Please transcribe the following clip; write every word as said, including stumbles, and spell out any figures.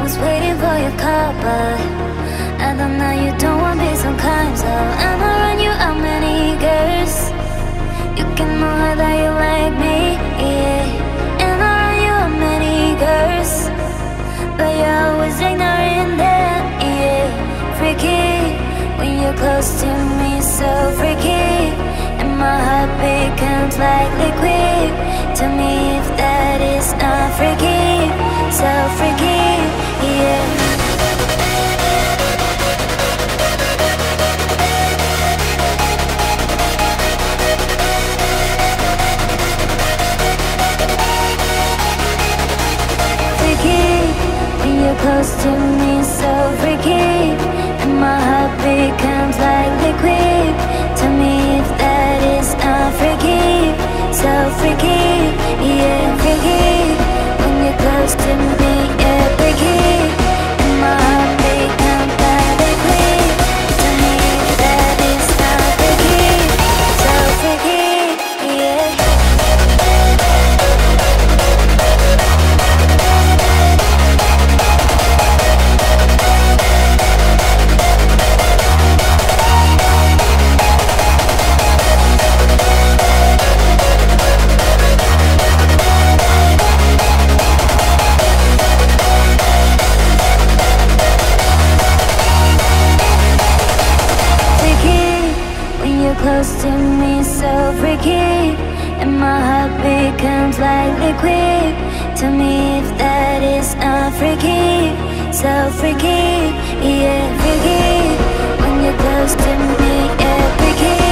was waiting for your call, but I don't know you don't want me some kind. So I'ma run you how many girls you can know that you like me, yeah. And I'll run you how many girls, but you're always ignoring them, yeah. Freaky when you're close to me, so freaky, and my heart becomes like liquid. Tell me if that is not freaky, so freaky, yeah. Close to me, so freaky, and my heart becomes like liquid. Tell me if that is not freaky, so freaky, yeah, freaky. When you're close to me, yeah, freaky, and my heart becomes like liquid. Tell me if that is not freaky, so freaky, yeah. Close to me, so freaky, and my heart becomes like liquid. Tell me if that is not freaky, so freaky, yeah, freaky. When you're close to me, yeah, freaky.